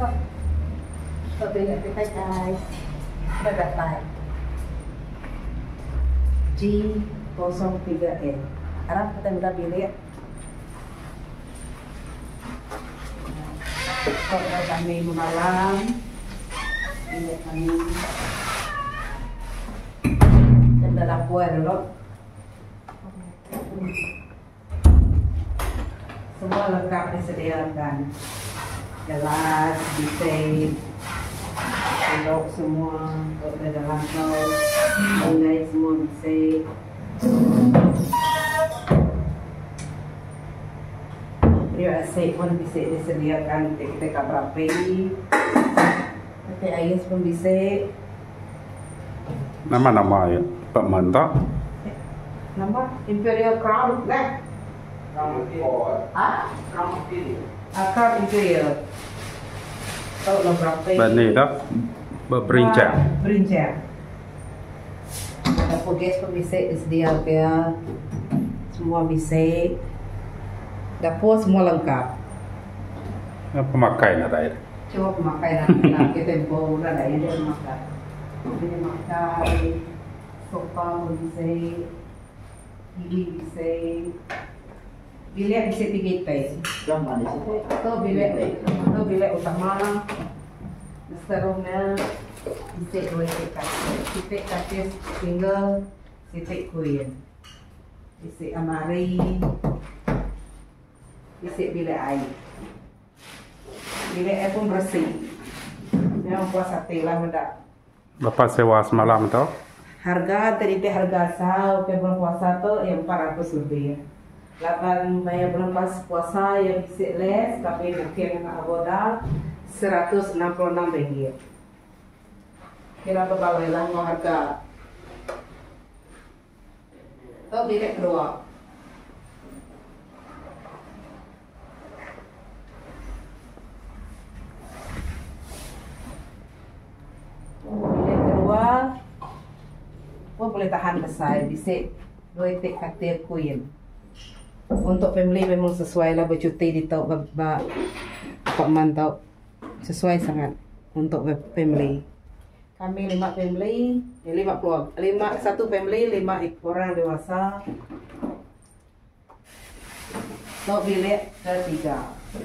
bilik kita guys. Sudah dapat. G03N. Harap kita udah bilik. Kalau kami malam, bilik kami. Dan dalam kuah dulu. Semua lengkap disediakan. Gelas, bisik, sendok semua, untuk dalam kau, mulai semua bisik. Dia asyik pun bisik disediakan kita berapa ini. Tapi ayah pun bisik. Nama ya, Pak Manta. Nama Imperial Crown, kan? Crown Imperial. Ah? Crown Imperial. Crown Imperial. Tahu lo berapa? Bani dah berincang. Berincang. Dapur gas pun bisik disediakan. Semua bisik. Dapur semua lengkap. Pemakai nak air. Coba pemakai nak kita tempo lah dah dia makan. Dia makan. Sofa pun bisik. Gigi bisik. Bilik bisa 3 pay. Jangan di situ. Itu bilik utama. Seterusnya bisik 2 titik katil single, titik queen. Bisik amari. Bisik bilik air. Bilik air pun bersih. Memang puas hati lah mendak. Bapak sewa semalam tu? Harga tadi harga asal bulan puasa tu yang 400 lebih. 8 bayar bulan puasa yang bisik les tapi mungkin nak aboda 166 ringgit. Kira berapa lah mau harga? Tu bilik kedua. Bilik kedua pun boleh tahan besar, bisik 2 tik katil queen. Untuk family memang sesuai lah bercuti di tau apartmen tau. Sesuai sangat untuk family. Kami 5 family, 5 keluarga. 1 family 5 orang dewasa. Tau bilik ketiga.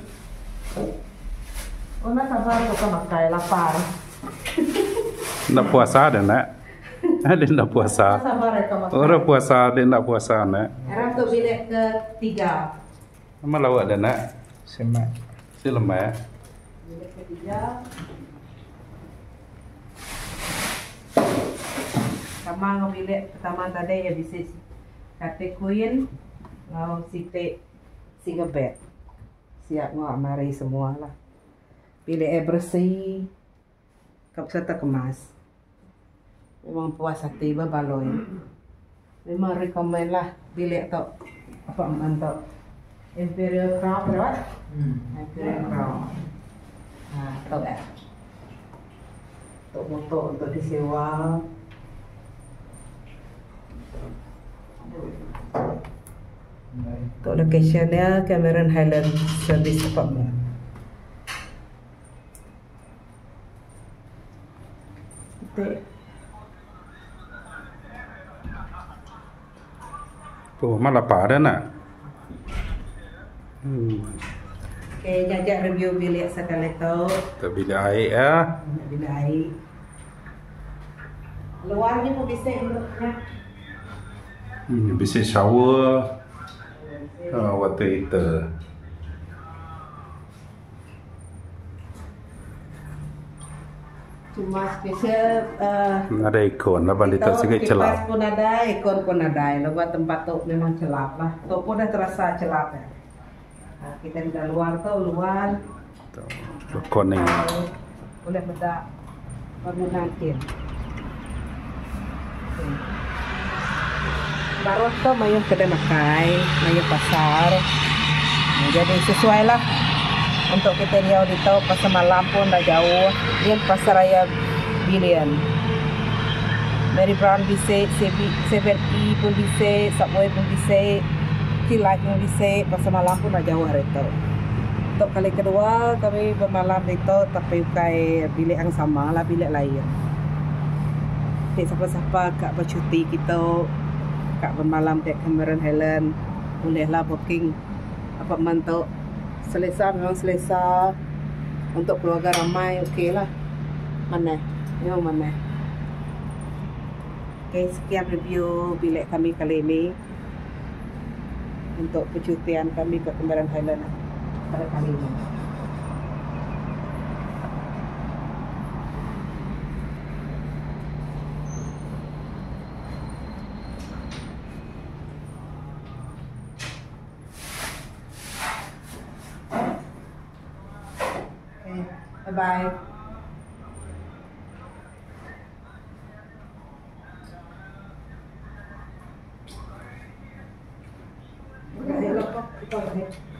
Oh nak sabar kau makan lapar. Nak puasa ada nak? Ada nak puasa. Orang puasa ada nak puasa nak. Harap tu bilik ketiga. Nama lawak ada nak? Semak. Silemak. Bilik ketiga. Sama ngau bilik pertama tadi ya bisa katil queen, ngau sitik single bed. Siap ngau amari semua lah. Bilik air bersih, kap serta kemas. Memang puas hati berbaloi. Memang rekomen lah bilik tu. Apa mantap. Imperial Crown berapa? Imperial Crown. Tahu tak? Untuk motor untuk disewa. Untuk locationnya Cameron Highland Service Apartment. Tu malah apa ada nak? Okay, jajak review bilik sekali tu. Tu bilik air ya. Bilik air. Luarnya pun bisa untuknya. Bisa shower. Water heater. Cuma spesial Ada ikon lah balik tu sikit celap. kipas pun ada, ikon pun ada. Lepas tempat tu memang celap lah. Tu pun dah terasa celap ya. Kita di luar tu luar. Ikon ni. Boleh bedak permunakin. Baru tu mayu kedai makai, mayu pasar. Jadi sesuai lah. Untuk kita riau di tau pasar malam pun dah jauh. Dia pasar raya Bilian. Mary Brown bisa, 7E pun bisa, Subway pun bisa, T-Life pun bisa. Pasar malam pun dah jauh hari tau. Untuk kali kedua kami bermalam itu tapi bukan bilik yang sama lah, bilik lain. Jadi siapa-siapa kak bercuti kita kak bermalam di Cameron Highland bolehlah booking apartment tu. Selesa memang selesa, untuk keluarga ramai okey lah. Mana? Memang mana? Okay, sekian review bilik kami kali ini untuk percutian kami ke Cameron Highland pada kali ini. Okay, bye-bye. Terima kasih.